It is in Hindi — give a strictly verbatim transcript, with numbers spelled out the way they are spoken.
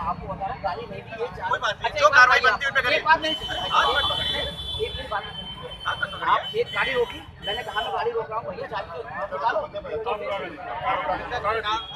आपको बता रहा हूँ गाड़ी नहीं दी, ये कोई बात नहीं, जो कार्रवाई बनती है उन पे करिए। एक बात नहीं, एक मिनट बात, आप एक गाड़ी रोकी, मैंने कहा मैं गाड़ी रोक रहा हूँ भैया, चाबी तो निकालो।